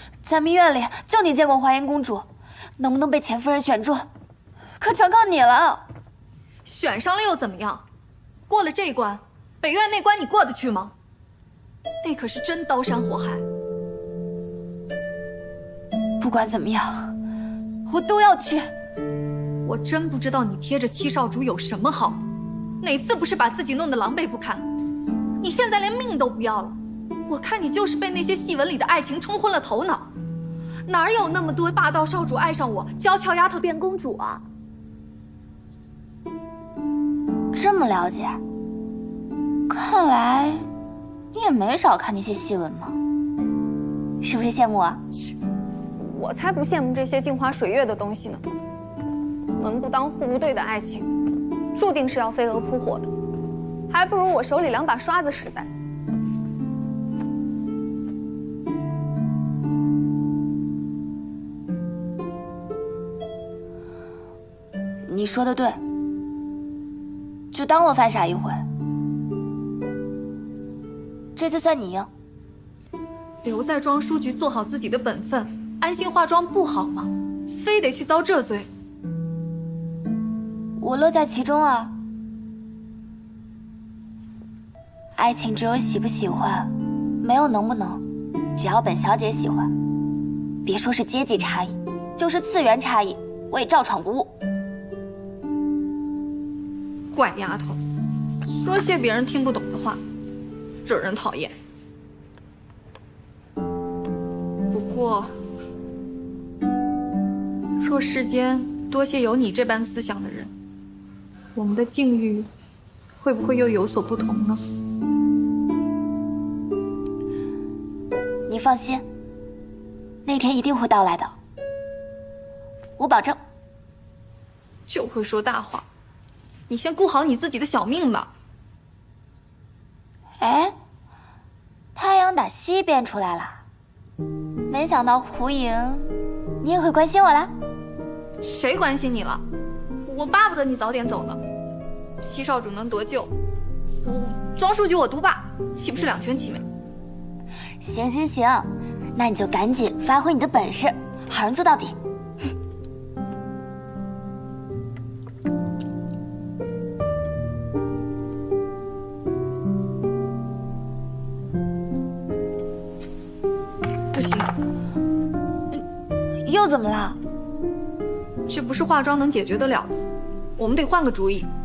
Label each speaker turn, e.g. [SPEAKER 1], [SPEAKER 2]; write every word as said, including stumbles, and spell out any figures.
[SPEAKER 1] 咱们院里就你见过华严公主，能不能被钱夫人选中，可全靠你了。
[SPEAKER 2] 选上了又怎么样？过了这关，北院那关你过得去吗？那可是真刀山火海。
[SPEAKER 1] 不管怎么样，我都要去。
[SPEAKER 2] 我真不知道你贴着七少主有什么好的，哪次不是把自己弄得狼狈不堪？你现在连命都不要了，我看你就是被那些戏文里的爱情冲昏了头脑。哪有那么多霸道少主爱上我，娇俏丫头变公主啊？
[SPEAKER 1] 这么了解，看来你也没少看那些戏文嘛，是不是羡慕啊？
[SPEAKER 2] 我才不羡慕这些镜花水月的东西呢。门不当户不对的爱情，注定是要飞蛾扑火的，还不如我手里两把刷子实在。
[SPEAKER 1] 你说的对，就当我犯傻一回。这次算你赢。
[SPEAKER 2] 留在庄书局做好自己的本分，安心化妆不好吗？非得去遭这罪？
[SPEAKER 1] 我乐在其中啊。爱情只有喜不喜欢，没有能不能，只要本小姐喜欢，别说是阶级差异，就是次元差异，我也照闯不误。
[SPEAKER 2] 怪丫头，说些别人听不懂的话，惹人讨厌。不过，若世间多些有你这般思想的人，我们的境遇会不会又有所不同呢？
[SPEAKER 1] 你放心，那天一定会到来的，我保证。
[SPEAKER 2] 就会说大话，你先顾好你自己的小命吧。
[SPEAKER 1] 哎，太阳打西边出来了，没想到胡莹，你也会关心我啦？
[SPEAKER 2] 谁关心你了？我巴不得你早点走呢。七少主能得救，庄书局我独霸，岂不是两全其美？
[SPEAKER 1] 行行行，那你就赶紧发挥你的本事，好人做到底。
[SPEAKER 2] 不行，
[SPEAKER 1] 又怎么了？
[SPEAKER 2] 这不是化妆能解决得了的，我们得换个主意。